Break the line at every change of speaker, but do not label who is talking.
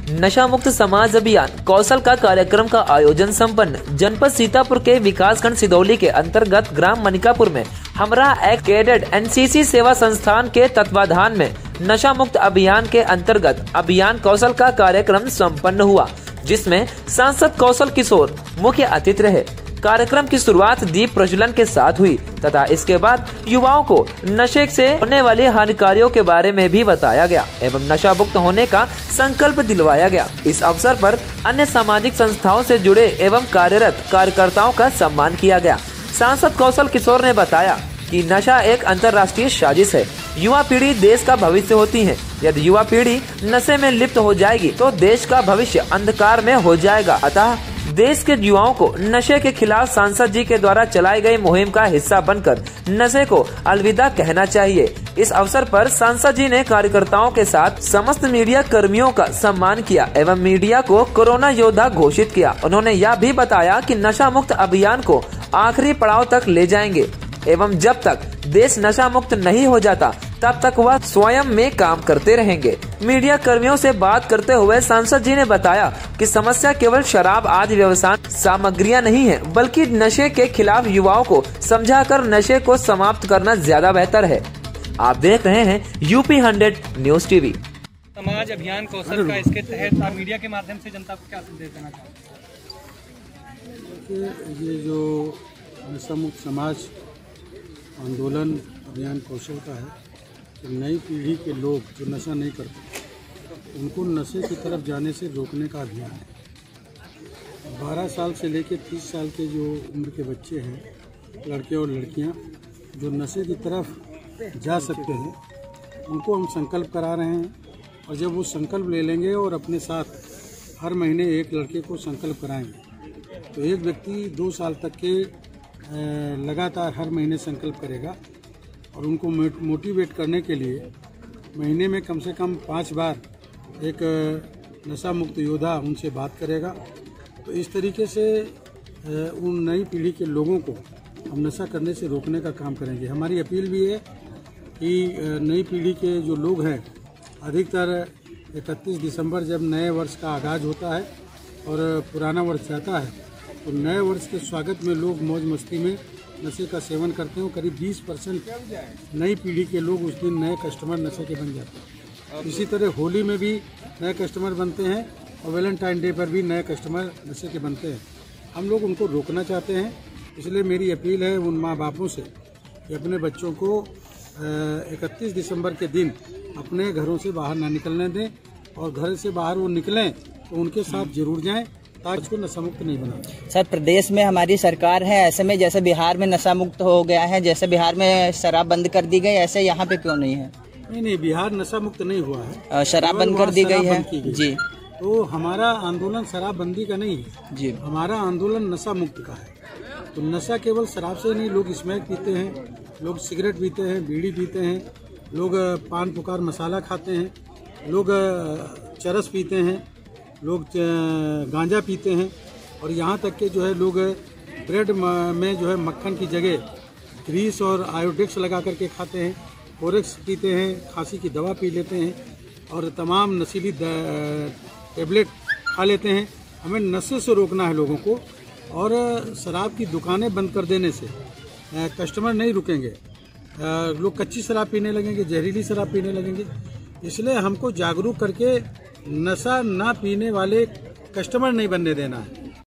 नशा मुक्त समाज अभियान कौशल का कार्यक्रम का आयोजन संपन्न। जनपद सीतापुर के विकासखंड सिदौली के अंतर्गत ग्राम मनिकापुर में हमरा एक्ट कैडेट एनसीसी सेवा संस्थान के तत्वाधान में नशा मुक्त अभियान के अंतर्गत अभियान कौशल का कार्यक्रम संपन्न हुआ, जिसमें सांसद कौशल किशोर मुख्य अतिथि रहे। कार्यक्रम की शुरुआत दीप प्रज्वलन के साथ हुई तथा इसके बाद युवाओं को नशे से होने वाले हानिकारियों के बारे में भी बताया गया एवं नशा मुक्त होने का संकल्प दिलवाया गया। इस अवसर पर अन्य सामाजिक संस्थाओं से जुड़े एवं कार्यरत कार्यकर्ताओं का सम्मान किया गया। सांसद कौशल किशोर ने बताया कि नशा एक अंतर्राष्ट्रीय साजिश है। युवा पीढ़ी देश का भविष्य होती है। यदि युवा पीढ़ी नशे में लिप्त हो जाएगी तो देश का भविष्य अंधकार में हो जाएगा। अतः देश के युवाओं को नशे के खिलाफ सांसद जी के द्वारा चलाई गई मुहिम का हिस्सा बनकर नशे को अलविदा कहना चाहिए। इस अवसर पर सांसद जी ने कार्यकर्ताओं के साथ समस्त मीडिया कर्मियों का सम्मान किया एवं मीडिया को कोरोना योद्धा घोषित किया। उन्होंने यह भी बताया कि नशा मुक्त अभियान को आखिरी पड़ाव तक ले जाएंगे एवं जब तक देश नशा मुक्त नहीं हो जाता तब तक वह स्वयं में काम करते रहेंगे। मीडिया कर्मियों से बात करते हुए सांसद जी ने बताया कि समस्या केवल शराब आदि व्यवसाय सामग्रियां नहीं है, बल्कि नशे के खिलाफ युवाओं को समझाकर नशे को समाप्त करना ज्यादा बेहतर है। आप देख रहे हैं यूपी 100 न्यूज टीवी।
समाज अभियान कौशल का इसके तहत आप मीडिया के माध्यम से जनता को क्या संदेश देना चाहते हैं?
ये जो नशा मुक्त समाज आंदोलन अभियान कौशल का है कि नई पीढ़ी के लोग जो नशा नहीं करते उनको नशे की तरफ जाने से रोकने का अभियान है। 12 साल से लेकर 30 साल के जो उम्र के बच्चे हैं, लड़के और लड़कियां जो नशे की तरफ जा सकते हैं, उनको हम संकल्प करा रहे हैं। और जब वो संकल्प ले लेंगे और अपने साथ हर महीने एक लड़के को संकल्प कराएंगे तो एक व्यक्ति 2 साल तक के लगातार हर महीने संकल्प करेगा और उनको मोटिवेट करने के लिए महीने में कम से कम 5 बार एक नशा मुक्त योद्धा उनसे बात करेगा। तो इस तरीके से उन नई पीढ़ी के लोगों को हम नशा करने से रोकने का काम करेंगे। हमारी अपील भी है कि नई पीढ़ी के जो लोग हैं, अधिकतर 31 दिसंबर जब नए वर्ष का आगाज़ होता है और पुराना वर्ष जाता है तो नए वर्ष के स्वागत में लोग मौज मस्ती में नशे का सेवन करते हैं। करीब 20% नई पीढ़ी के लोग उस दिन नए कस्टमर नशे के बन जाते हैं। इसी तरह होली में भी नए कस्टमर बनते हैं और वैलेंटाइन डे पर भी नए कस्टमर नशे के बनते हैं। हम लोग उनको रोकना चाहते हैं, इसलिए मेरी अपील है उन माँ बापों से कि अपने बच्चों को 31 दिसंबर के दिन अपने घरों से बाहर ना निकलने दें और घर से बाहर वो निकलें तो उनके साथ जरूर जाएं ताकि उसको नशा मुक्त नहीं बना।
सर, प्रदेश में हमारी सरकार है, ऐसे में जैसे बिहार में नशा मुक्त हो गया है, जैसे बिहार में शराब बंद कर दी गई, ऐसे यहाँ पे क्यों नहीं है?
नहीं, बिहार नशा मुक्त नहीं हुआ है,
शराब बंद कर दी गई है जी।
तो हमारा आंदोलन शराबबंदी का नहीं है जी, हमारा आंदोलन नशा मुक्त का है। तो नशा केवल शराब से नहीं, लोग स्मैक पीते हैं, लोग सिगरेट पीते हैं, बीड़ी पीते हैं, लोग पान पुकार मसाला खाते हैं, लोग चरस पीते हैं, लोग गांजा पीते हैं और यहाँ तक के जो है लोग ब्रेड में जो है मक्खन की जगह ग्रीस और आयोडेक्स लगा करके खाते हैं, कोरेक्स पीते हैं, खांसी की दवा पी लेते हैं और तमाम नशीली टेबलेट खा लेते हैं। हमें नशे से रोकना है लोगों को और शराब की दुकानें बंद कर देने से कस्टमर नहीं रुकेंगे, लोग कच्ची शराब पीने लगेंगे, जहरीली शराब पीने लगेंगे। इसलिए हमको जागरूक करके नशा ना पीने वाले कस्टमर नहीं बनने देना है।